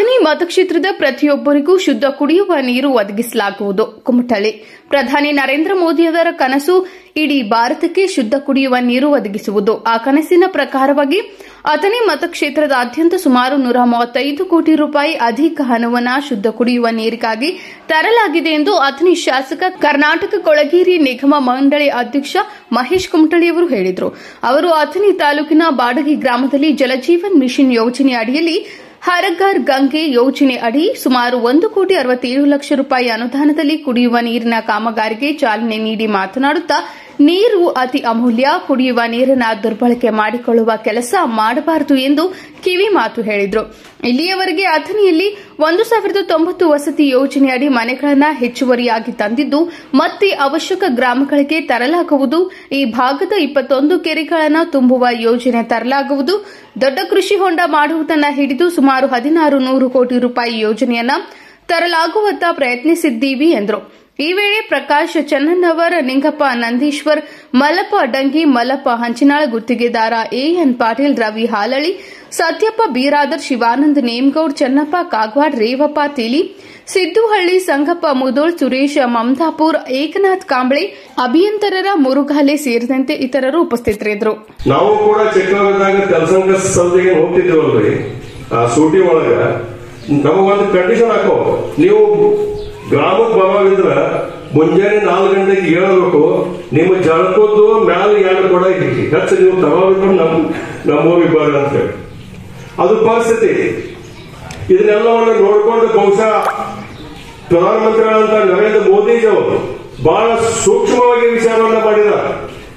ಅಥಣಿ ಮತಕ್ಷೇತ್ರದ ಪ್ರತಿಯೊಬ್ಬರಿಗೂ ಶುದ್ಧ ಕುಡಿಯುವ ನೀರು ಒದಗಿಸಲಾಗುವುದು. ಕುಮಟಳ್ಳಿ ಪ್ರಧಾನಿ ನರೇಂದ್ರ ಮೋದಿಯವರ ಕನಸು ಇಡೀ ಭಾರತಕ್ಕೆ ಶುದ್ಧ ಕುಡಿಯುವ ನೀರು ಒದಗಿಸುವುದು. ಆ ಕನಸಿನ ಪ್ರಕಾರವಾಗಿ ಅಥಣಿ ಮತಕ್ಷೇತ್ರದಾದ್ಯಂತ ಸುಮಾರು 135 ಕೋಟಿ ರೂಪಾಯಿ ಅಧಿಕ ಹಣವನ್ನು ಶುದ್ಧ ಕುಡಿಯುವ ನೀರಿಗಾಗಿ ತರಲಾಗಿದೆ ಎಂದು ಅಥಣಿ ಶಾಸಕ, ಕರ್ನಾಟಕ ಕೊಳಗೇರಿ ನಿಗಮ ಮಂಡಳಿ ಅಧ್ಯಕ್ಷ ಮಹೇಶ್ ಕುಮಟಳ್ಳಿಯವರು ಹೇಳಿದರು. ಅವರು ಅಥಣಿ ತಾಲೂಕಿನ ಬಾಡಗಿ ಗ್ರಾಮದಲ್ಲಿ ಜಲಜೀವನ್ ಮಿಷನ್ ಯೋಜನೆ ಅಡಿಯಲ್ಲಿ ಹರ್ ಘರ್ ಗಂಗೆ ಯೋಜನೆ ಅಡಿ ಸುಮಾರು 1,67 ಲಕ್ಷ ರೂಪಾಯಿ ಅನುದಾನದಲ್ಲಿ ಕುಡಿಯುವ ನೀರಿನ ಕಾಮಗಾರಿಗೆ ಚಾಲನೆ ನೀಡಿ ಮಾತನಾಡುತ್ತಾ, ನೀರು ಅತಿ ಅಮೂಲ್ಯ, ಕುಡಿಯುವ ನೀರನ್ನು ದುರ್ಬಳಕೆ ಮಾಡಿಕೊಳ್ಳುವ ಕೆಲಸ ಮಾಡಬಾರದು ಎಂದು ಕಿವಿ ಮಾತು ಹೇಳಿದರು. ಇಲ್ಲಿಯವರೆಗೆ ಅಥಣಿಯಲ್ಲಿ 1,090 ವಸತಿ ಯೋಜನೆಯಡಿ ಮನೆಗಳನ್ನು ಹೆಚ್ಚುವರಿಯಾಗಿ ತಂದಿದ್ದು, ಮತ್ತೆ ಅವಶ್ಯಕ ಗ್ರಾಮಗಳಿಗೆ ತರಲಾಗುವುದು. ಈ ಭಾಗದ 21 ಕೆರೆಗಳನ್ನು ತುಂಬುವ ಯೋಜನೆ ತರಲಾಗುವುದು. ದೊಡ್ಡ ಕೃಷಿ ಹೊಂಡ ಮಾಡುವುದನ್ನು ಹಿಡಿದು ಸುಮಾರು 1,600 ಕೋಟಿ ರೂಪಾಯಿ ಯೋಜನೆಯನ್ನು ತರಲಾಗುವತ್ತ ಪ್ರಯತ್ನಿಸಿದ್ದೀವಿ ಎಂದರು. ಈ ವೇಳೆ ಪ್ರಕಾಶ್ ಚನ್ನಣ್ಣವರ್, ನಿಂಗಪ್ಪ ನಂದೀಶ್ವರ್, ಮಲ್ಲಪ್ಪ ಡಂಗಿ, ಮಲ್ಲಪ್ಪ ಹಂಚಿನಾಳ್, ಗುತ್ತಿಗೆದಾರ ಎಎನ್ ಪಾಟೀಲ್, ರವಿ ಹಾಲಳಿ, ಸತ್ಯಪ್ಪ ಬೀರಾದರ್, ಶಿವಾನಂದ್ ನೇಮಗೌಡ್, ಚನ್ನಪ್ಪ ಕಾಗವಾಡ್, ರೇವಪ್ಪ ತಿಳಿ, ಸಿದ್ದುಹಳ್ಳಿ, ಸಂಗಪ್ಪ ಮುದೋಳ್, ಸುರೇಶ್ ಮಮದಾಪುರ್, ಏಕನಾಥ್ ಕಾಂಬಳೆ, ಅಭಿಯಂತರರ ಮುರುಘಾಲೆ ಸೇರಿದಂತೆ ಇತರರು ಉಪಸ್ಥಿತರಿದ್ದರು. ನಾವು ಕೂಡ ಚಿಕ್ಕವರಿದ್ದಾಗ ಕೆಲಸಂಗ ಸಂಸ್ಥೆಗೆ ಹೋಗ್ತಿದ್ದೇವಲ್ರಿ, ಸೂಟಿ ಒಳಗ ನಮಗೊಂದು ಕಂಡೀಷನ್ ಹಾಕೋ, ನೀವು ಗ್ರಾಮಕ್ಕೆ ಬರೋದಿದ್ರ ಮುಂಜಾನೆ 4 ಗಂಟೆಗೆ ಏಳಬೇಕು, ನಿಮ್ಮ ಜಳಕದ್ದು ಮ್ಯಾಲ 2 ಕೊಡ ಹೆಚ್ಚು ನೀವು ತಗೋಬೇಕು ನಮ್ಮೂರಿಗೆ ಬರ್ರಿ ಅಂತ ಹೇಳಿ. ಅದು ಪರಿಸ್ಥಿತಿ. ಇದನ್ನೆಲ್ಲವನ್ನು ನೋಡಿಕೊಂಡು ಬಹುಶಃ ಪ್ರಧಾನಮಂತ್ರಿಗಳಂತ ನರೇಂದ್ರ ಮೋದಿಜಿ ಅವರು ಬಹಳ ಸೂಕ್ಷ್ಮವಾಗಿ ವಿಚಾರವನ್ನ ಮಾಡಿದ್ದಾರೆ.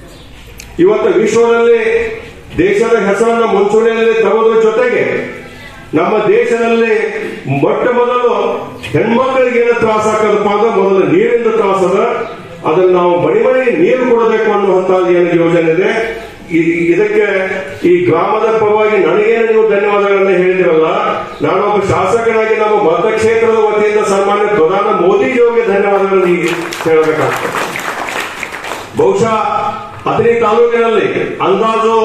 ಇವತ್ತು ವಿಶ್ವದಲ್ಲಿ ದೇಶದ ಹೆಸರನ್ನ ಮುಂಚೂಣಿಯಲ್ಲಿ ತರೋದ್ರ ಜೊತೆಗೆ ನಮ್ಮ ದೇಶದಲ್ಲಿ ಮೊಟ್ಟ ಮೊದಲು ಹೆಣ್ಮಕ್ಳಿಗೆ ಏನು ತ್ರಾಸ ಆಗ್ತದಪ್ಪ ಅಂದ್ರೆ ಮೊದಲು ನೀರಿಂದ ತ್ರಾಸದ, ಅದನ್ನು ನಾವು ಮನೆ ನೀರು ಕೊಡಬೇಕು ಅನ್ನುವಂತ ಏನು ಯೋಜನೆ ಇದೆ. ಇದಕ್ಕೆ ಈ ಗ್ರಾಮದ ಪರವಾಗಿ ನನಗೇನು ನೀವು ಧನ್ಯವಾದಗಳನ್ನ ಹೇಳಿದಿರಲ್ಲ, ನಾನೊಬ್ಬ ಶಾಸಕನಾಗಿ ನಮ್ಮ ಮತಕ್ಷೇತ್ರದ ವತಿಯಿಂದ ಸನ್ಮಾನ್ಯ ಪ್ರಧಾನ ಮೋದಿಜಿಯವರಿಗೆ ಧನ್ಯವಾದಗಳನ್ನು ಹೇಳಬೇಕಾಗ್ತದೆ. ಬಹುಶಃ ಅಥಣಿ ತಾಲೂಕಿನಲ್ಲಿ ಅಂದಾಜು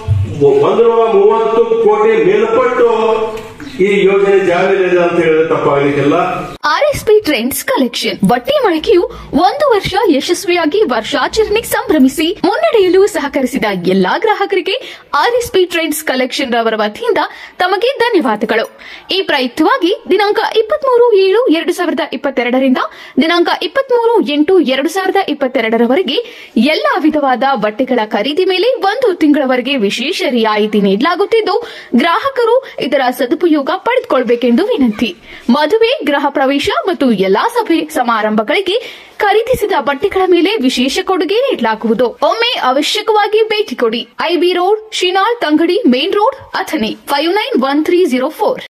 130 ಕೋಟಿ ಮೇಲ್ಪಟ್ಟು ಈ ಯೋಜನೆ ಜಾರಿಯಲ್ಲಿದೆ ಅಂತ ಹೇಳಿದ್ರೆ ತಪ್ಪಾಗಲಿಕ್ಕಿಲ್ಲ. ಆರ್ಎಸ್ಪಿ ಟ್ರೆಂಡ್ಸ್ ಕಲೆಕ್ಷನ್ ಬಟ್ಟೆ ಮಳಿಗೆಯು 1 ವರ್ಷ ಯಶಸ್ವಿಯಾಗಿ ವರ್ಷಾಚರಣೆ ಸಂಭ್ರಮಿಸಿ ಮುನ್ನಡೆಯಲು ಸಹಕರಿಸಿದ ಎಲ್ಲಾ ಗ್ರಾಹಕರಿಗೆ ಆರ್ಎಸ್ಪಿ ಟ್ರೆಂಡ್ಸ್ ಕಲೆಕ್ಷನ್ ರವರ ವತಿಯಿಂದ ತಮಗೆ ಧನ್ಯವಾದಗಳು. ಈ ಪ್ರಯುಕ್ತವಾಗಿ ದಿನಾಂಕ 23/7/2022 ರಿಂದ ದಿನಾಂಕ 23/8/2022 ಎಲ್ಲಾ ವಿಧವಾದ ಬಟ್ಟೆಗಳ ಖರೀದಿ ಮೇಲೆ 1 ತಿಂಗಳವರೆಗೆ ವಿಶೇಷ ರಿಯಾಯಿತಿ ನೀಡಲಾಗುತ್ತಿದ್ದು, ಗ್ರಾಹಕರು ಇದರ ಸದುಪಯೋಗ ಪಡೆದುಕೊಳ್ಳಬೇಕೆಂದು ವಿನಂತಿ. ಮದುವೆ, ಗೃಹ ಪ್ರವೇಶ ಮತ್ತು ಎಲ್ಲಾ ಸಭೆ ಸಮಾರಂಭಗಳಿಗೆ ಖರೀದಿಸಿದ ಬಟ್ಟೆಗಳ ಮೇಲೆ ವಿಶೇಷ ಕೊಡುಗೆ ನೀಡಲಾಗುವುದು. ಒಮ್ಮೆ ಅವಶ್ಯಕವಾಗಿ ಭೇಟಿ ಕೊಡಿ. ಐಬಿ ರೋಡ್, ಶಿನಾಳ್ ತಂಗಡಿ, ಮೇನ್ ರೋಡ್, ಅಥಣಿ 591304.